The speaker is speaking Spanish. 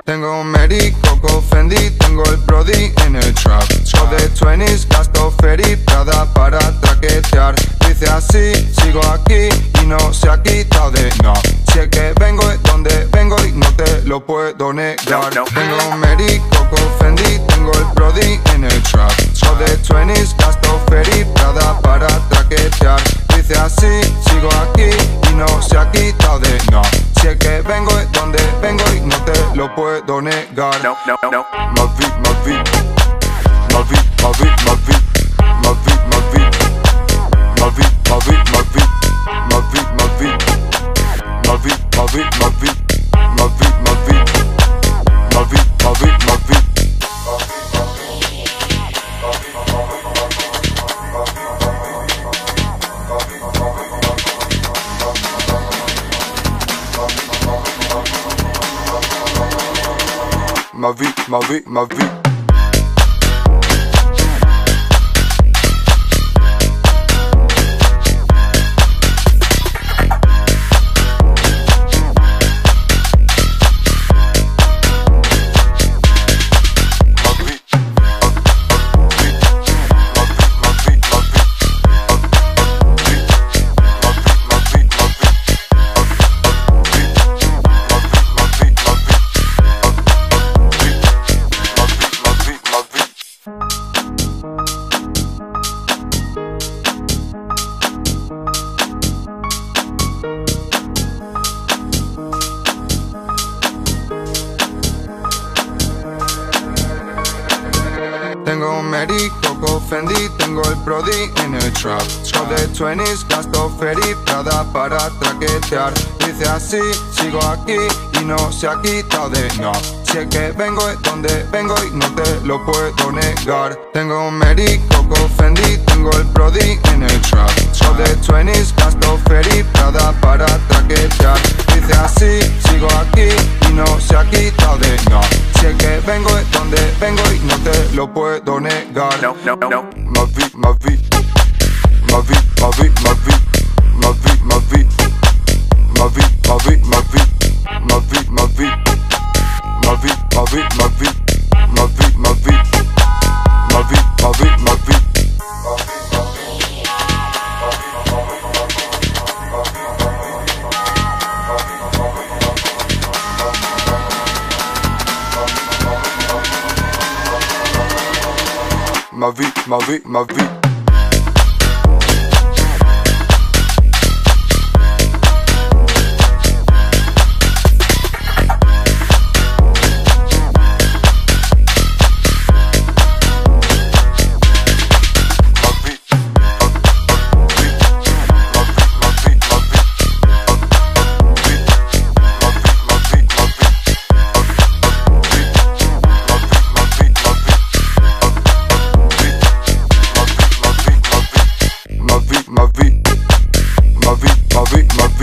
Tengo Mary, Coco, Fendi, tengo el Brody en el trap. Show de 20s, gasto Ferry, Prada para traquetear. Dice así, sigo aquí y no se ha quitado de no. Si es que vengo es donde vengo y no te lo puedo negar. Tengo Mary, Coco, Fendi, tengo el Brody en el trap. Show de 20s, gasto Ferry, Prada para traquetear. Dice así, sigo aquí y no se ha quitado de no. Si es que vengo es donde vengo y no te lo puedo negar. Ma vie, ma vie, ma vie, ma vie, ma vie, ma vie, ma vie, ma vie, ma vie, ma vie, ma vie, ma vie, ma vie, ma vie, ma vie, ma vie, ma vie, ma vie, ma vie, ma vie. Ma vie, ma vie, ma vie. Tengo Mary, Coco, Fendi, tengo el Brody en el trap. Show de 20s, gasto Ferry, Prada para traquetear. Dice así, sigo aquí y no se ha quitado de no. Si es que vengo es donde vengo y no te lo puedo negar. Tengo Mary, Coco, Fendi, tengo el Brody en el trap. Show de 20s, gasto Ferry, Prada para traquetear. Dice así, sigo aquí y no se ha quitado de no. Si es que vengo es donde vengo y no te lo puedo negar. Ma vie, ma vie, ma vie, ma vie, ma vie, ma vie, ma vie, ma vie, ma vie, ma vie, ma vie, ma vie, ma vie, ma vie, ma vie, ma vie, ma vie, ma vie, ma vie, ma vie. Ma vie, ma vie, ma vie. Ma vie, ma vie, ma vie, ma vie.